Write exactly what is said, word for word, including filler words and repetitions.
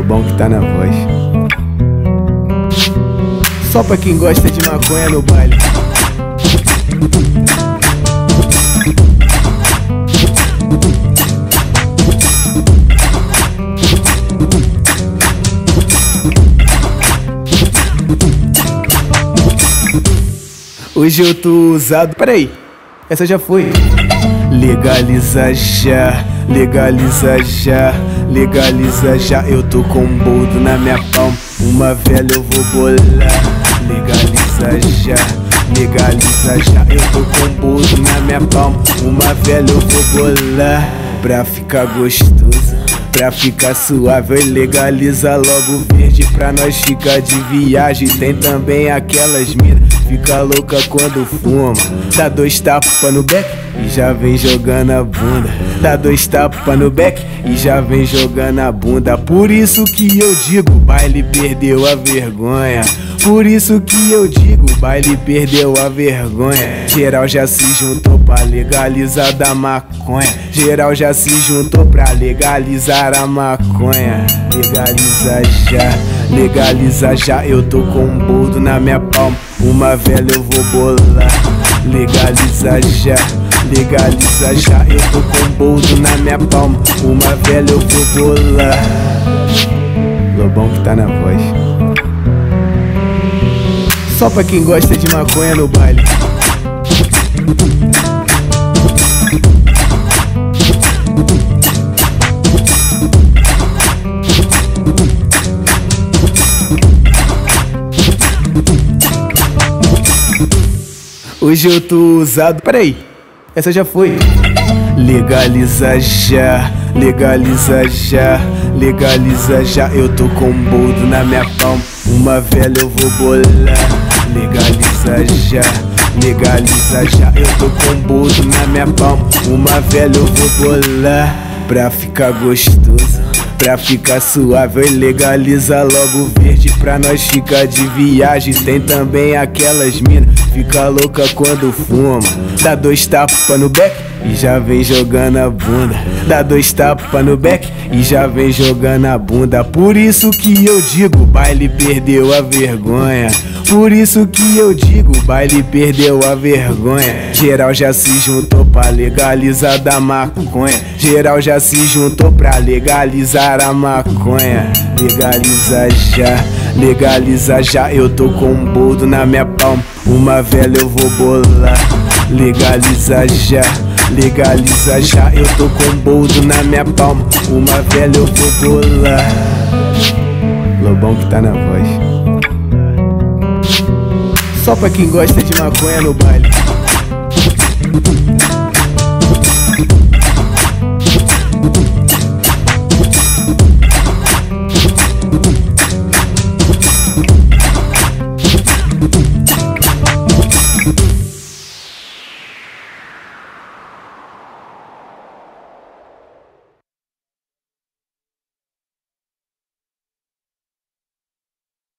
Lobão que tá na voz. Só pra quem gosta de maconha no baile. Hoje eu tô usado. Peraí, essa já foi. Legaliza já, legaliza já, legaliza já. Eu tô com um boldo na minha palma, uma velha eu vou bolar. Legaliza já, legaliza já. Eu tô com um boldo na minha palma, uma velha eu vou bolar. Pra ficar gostoso, pra ficar suave, legaliza logo verde pra nós ficar de viagem. Tem também aquelas minas, fica louca quando fuma. Dá dois tapas no beck e já vem jogando a bunda. Dá dois tapas no beck e já vem jogando a bunda. Por isso que eu digo, o baile perdeu a vergonha. Por isso que eu digo, o baile perdeu a vergonha. Geral já se juntou pra legalizar da maconha. Geral já se juntou pra legalizar a maconha. Legaliza já, legaliza já. Eu tô com um boldo na minha palma, uma velha eu vou bolar. Legaliza já, legaliza já. Eu tô com um boldo na minha palma, uma velha eu vou bolar. Lobão que tá na voz. Só pra quem gosta de maconha no baile. Hoje eu tô usado. Peraí, essa já foi. Legaliza já, legaliza já, legaliza já. Eu tô com um boldo na minha palma, uma velha eu vou bolar. Legaliza já, legaliza já. Eu tô com um boldo na minha palma, uma velha eu vou bolar. Pra ficar gostoso, pra ficar suave, legaliza logo verde pra nós ficar de viagem. Tem também aquelas minas, fica louca quando fuma. Dá dois tapas no beck e já vem jogando a bunda. Dá dois tapas no beck e já vem jogando a bunda. Por isso que eu digo, o baile perdeu a vergonha. Por isso que eu digo, o baile perdeu a vergonha. Geral já se juntou pra legalizar da maconha. Geral já se juntou pra legalizar a maconha. Legaliza já, legaliza já. Eu tô com um boldo na minha palma, uma velha eu vou bolar. Legaliza já, legaliza já. Eu tô com um boldo na minha palma, uma velha eu vou bolar. Lobão que tá na voz. Só pra quem gosta de maconha no baile.